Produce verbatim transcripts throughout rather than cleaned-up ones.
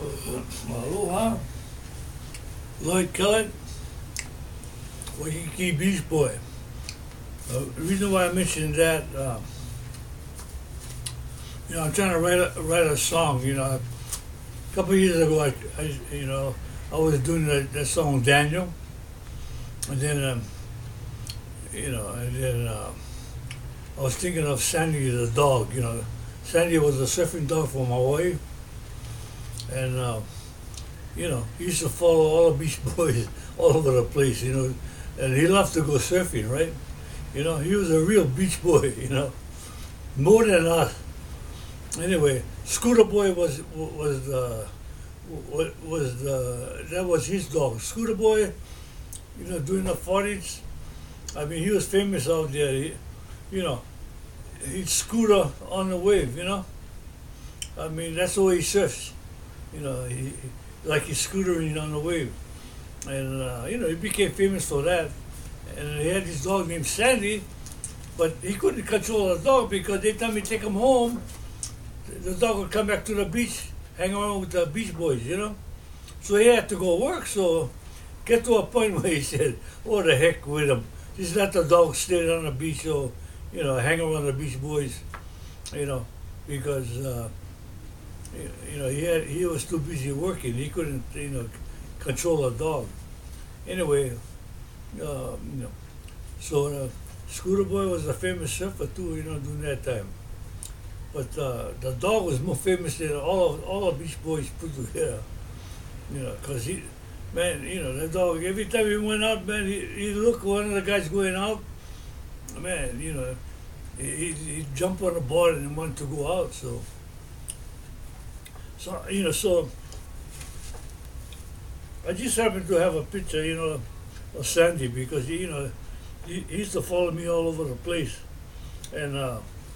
Aloha, Lloyd Kellett, Waikiki Beach Boy. Uh, the reason why I mentioned that, uh, you know, I'm trying to write a, write a song. You know, a couple of years ago, I, I you know, I was doing that, that song Daniel, and then, um, you know, and then uh, I was thinking of Sandy the dog. You know, Sandy was a surfing dog from Hawaii, and uh, you know, he used to follow all the Beach Boys all over the place. You know, and he loved to go surfing, right? You know, he was a real beach boy, you know, more than us. Anyway, Scooter Boy was was uh, was uh, that was his dog. Scooter Boy, you know, doing the forties. I mean, he was famous out there. He, you know, he'd scooter on the wave. You know, I mean, that's the way he surfs. You know, he, he, like he's scootering on the wave, and uh, you know, he became famous for that. And he had this dog named Sandy, but he couldn't control the dog because every time he take him home, the dog would come back to the beach, hang around with the Beach Boys, you know. So he had to go work. So get to a point where he said, "Oh, the heck with him! Just let the dog stay on the beach, so you know, hang around the Beach Boys, you know, because uh, you know he had he was too busy working. He couldn't, you know, control the dog. Anyway." Uh, you know, so uh, Scooter Boy was a famous surfer too, you know, during that time. But uh, the dog was more famous than all of all the Beach Boys put together, you know, because he, man, you know, the dog. Every time he went out, man, he, he looked one of the guys going out, man, you know, he he jumped on the board and wanted to go out. So, so you know, so I just happened to have a picture, you know, of Sandy, because he, you know, he, he used to follow me all over the place, and uh,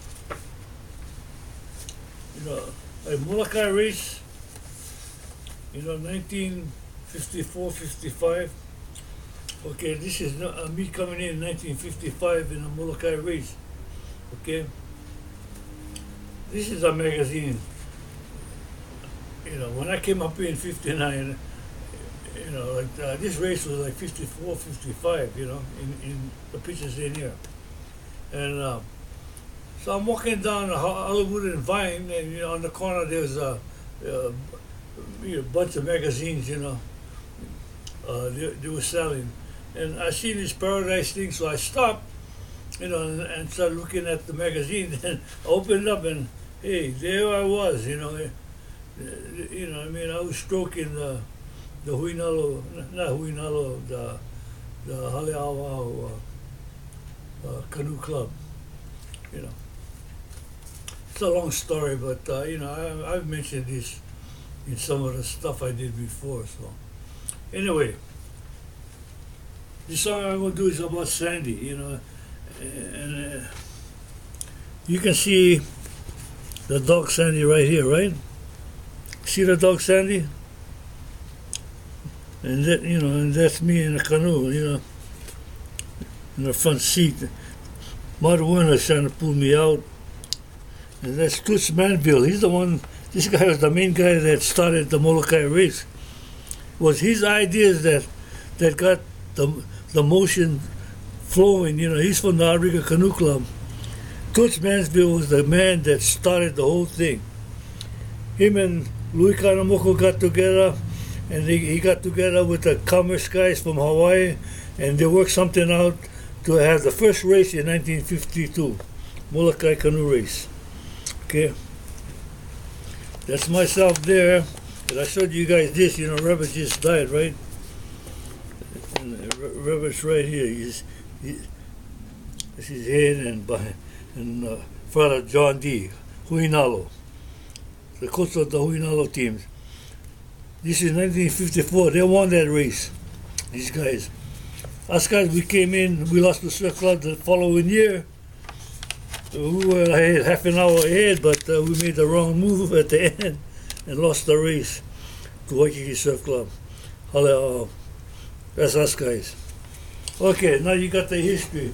you know, a Molokai race, you know, nineteen fifty-four, fifty-five. Okay, this is not, uh, me coming in nineteen fifty-five in a Molokai race. Okay, this is a magazine. You know, when I came up here in fifty-nine. You know, like uh, this race was like fifty-four, fifty-five, you know, in, in the pictures in here. And uh, so I'm walking down Hollywood and Vine, and, you know, on the corner there's a, a you know, bunch of magazines, you know, uh, they, they were selling. And I see this Paradise thing, so I stopped, you know, and, and started looking at the magazine, and I opened up, and hey, there I was, you know. You know, I mean, I was stroking the the Huinalo, not Huinalo, the the Haleawao uh, uh, Canoe Club, you know. It's a long story, but uh, you know, I, I've mentioned this in some of the stuff I did before. So anyway, this song I'm gonna do is about Sandy, you know, and uh, you can see the dog Sandy right here, right? See the dog Sandy? And that, you know, and that's me in the canoe, you know, in the front seat. Mud Werner's trying to pull me out. And that's Toots Manville. He's the one, this guy was the main guy that started the Molokai race. It was his ideas that that got the the motion flowing, you know. He's from the Arica Canoe Club. Toots Mansfield was the man that started the whole thing. Him and Louis Kanamoko got together, and they, he got together with the commerce guys from Hawaii, and they worked something out to have the first race in nineteen fifty-two, Molokai Canoe Race. Okay, that's myself there, and I showed you guys this. You know, Robert just died, right? And Robert's right here. He's, he, this is his head, and by and uh, Father John D. Huinalo, the coach of the Huinalo teams. This is nineteen fifty-four. They won that race, these guys. Us guys, we came in, we lost the surf club the following year. We were ahead, half an hour ahead, but uh, we made the wrong move at the end and lost the race to Waikiki Surf Club. Hello, that's us guys. Okay, now you got the history.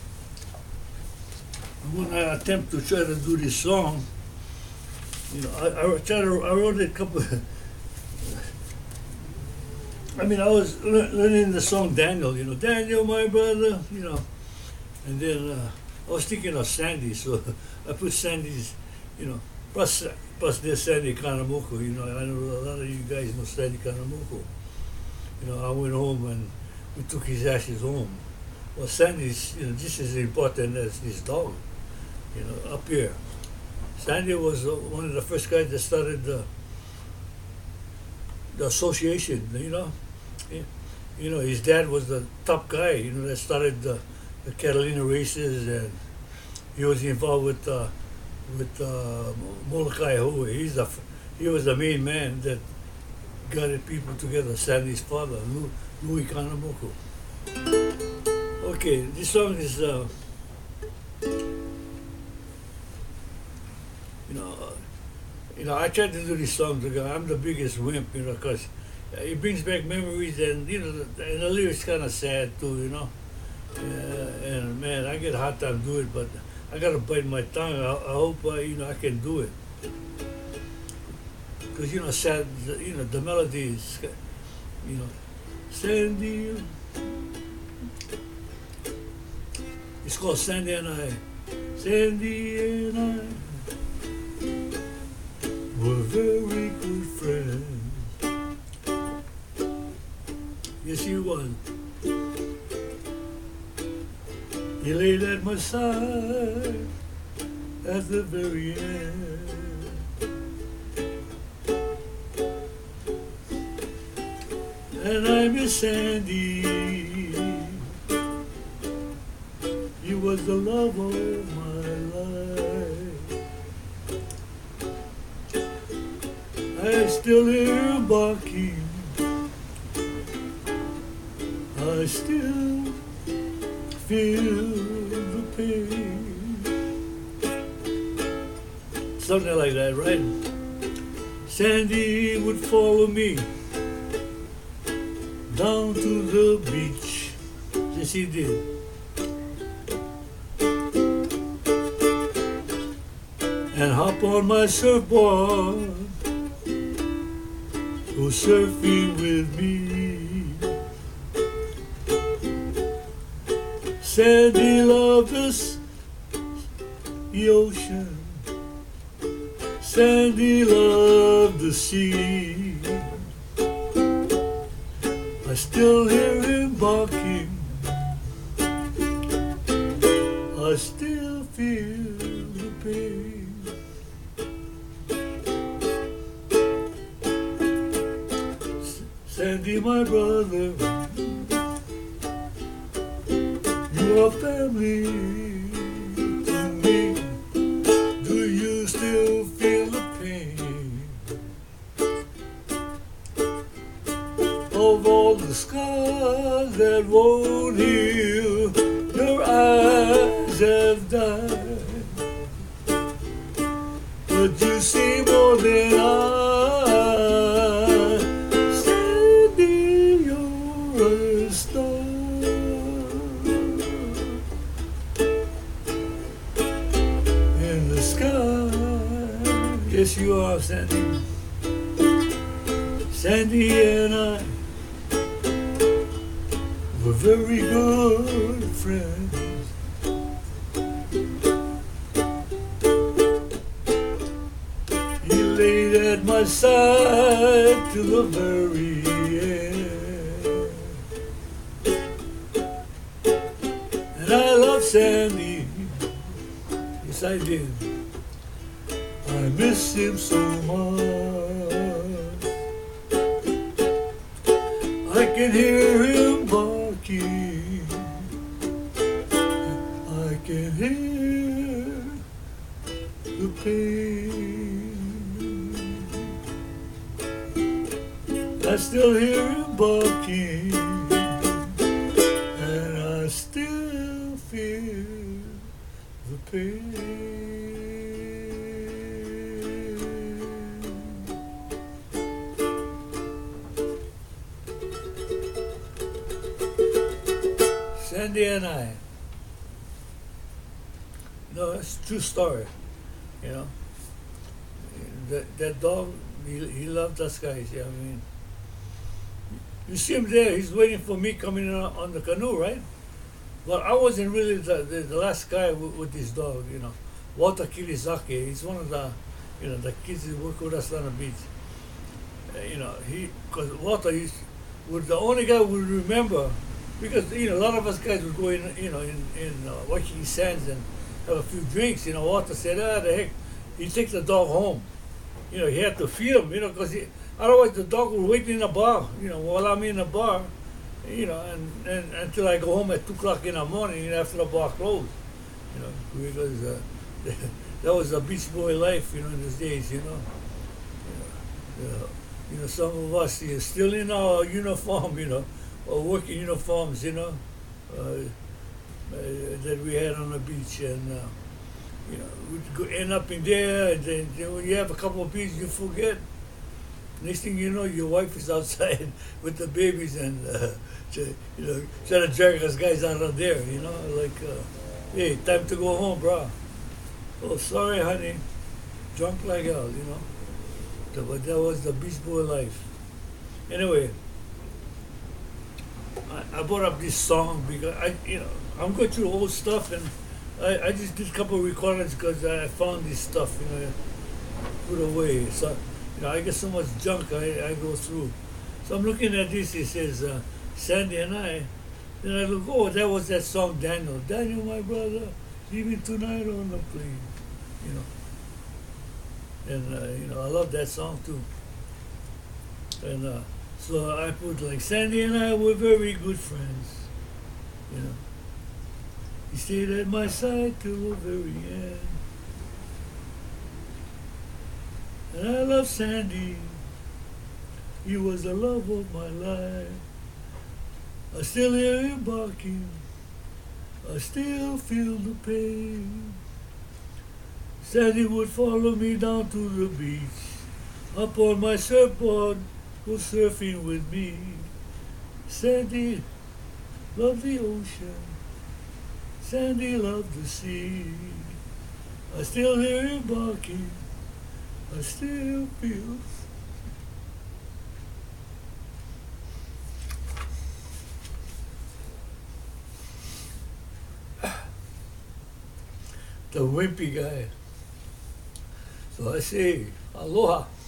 I'm gonna attempt to try to do this song. You know, I, I tried to, I wrote it a couple I mean, I was lear- learning the song Daniel, you know, Daniel, my brother, you know, and then uh, I was thinking of Sandy, so I put Sandy's, you know, plus, plus there's Sandy Kanamoko, you know, I know a lot of you guys know Sandy Kanamoko. You know, I went home and we took his ashes home. Well, Sandy's, you know, just as important as his dog, you know, up here. Sandy was uh, one of the first guys that started the, the association, you know. He- you know, his dad was the top guy, you know, that started the, the Catalina races, and he was involved with uh, with uh, Molokai Howe. He's the, f- he was the main man that gathered people together, Sandy's father, Lou, Louis Kanamoko. Okay, this song is, uh, you know, uh, you know, I tried to do this song because I'm the biggest wimp, you know, because it brings back memories, and you know, the, and the lyrics kind of sad too, you know. Uh, and man, I get a hard time doing it, but I gotta bite my tongue. I, I hope uh, you know I can do it, because you know, sad, you know, the melody is, you know, Sandy. It's called Sandy and I. Sandy and I were very good friends. Yes, he was. He laid at my side at the very end. And I miss Sandy. He was the love of my life. I still hear him barking. I still feel the pain. Something like that, right? Sandy would follow me down to the beach. Yes, he did. And hop on my surfboard, go surfing with me. Sandy loved us, the ocean. Sandy loved the sea. I still hear him barking. I still feel the pain. Sandy, my brother, you are family to me. Do you still feel the pain of all the scars that won't heal? Your eyes have died, but you see more than I. Sandy, you're a star in the sky. Yes, you are, Sandy. Sandy and I were very good friends. He laid at my side till the very end. And I love Sandy, yes I did. I miss him so much. I can hear him barking. I can hear the pain. I still hear him barking, and I still feel the pain. Sandy and I. No, it's a true story. You know, that that dog he, he loved us guys. Yeah, I mean, you see him there. He's waiting for me coming in on, on the canoe, right? But I wasn't really the, the, the last guy with, with this dog, you know. Walter Kirizaki, he's one of the, you know, the kids who work with us on the beach. Uh, you know, he, because Walter he's, was the only guy who would remember, because, you know, a lot of us guys would go in, you know, in, in uh, Waikiki Sands and have a few drinks, you know. Walter said, ah, the heck, he takes the dog home. You know, he had to feed him, you know, because otherwise the dog would wait in the bar, you know, while I'm in the bar. You know, and, and until I go home at two o'clock in the morning after the bar closed, you know, because uh, that was the beach boy life, you know, in those days, you know. You know, uh, you know some of us, you know, still in our uniform, you know, or working uniforms, you know, uh, uh, that we had on the beach, and uh, you know, we'd go, end up in there, and then you know, when you have a couple of beers, you forget. Next thing you know, your wife is outside with the babies, and uh, you know, trying to drag us guys out of there. You know, like, uh, hey, time to go home, bro. Oh, sorry, honey, drunk like hell. You know, so, but that was the beach boy life. Anyway, I, I brought up this song because I, you know, I'm going through old stuff, and I, I just did a couple of recordings because I found this stuff, you know, put away. So. You know, I get so much junk I, I go through. So I'm looking at this, it says, uh, Sandy and I. Then I look, oh, that was that song, Daniel. Daniel, my brother, leaving tonight on the plane. You know. And, uh, you know, I love that song too. And uh, so I put like, Sandy and I were very good friends. You know. He stayed at my side till the very end. And I love Sandy, he was the love of my life. I still hear him barking, I still feel the pain. Sandy would follow me down to the beach, up on my surfboard, go surfing with me. Sandy loved the ocean, Sandy loved the sea. I still hear him barking, I still feel. The wimpy guy. So I say, aloha.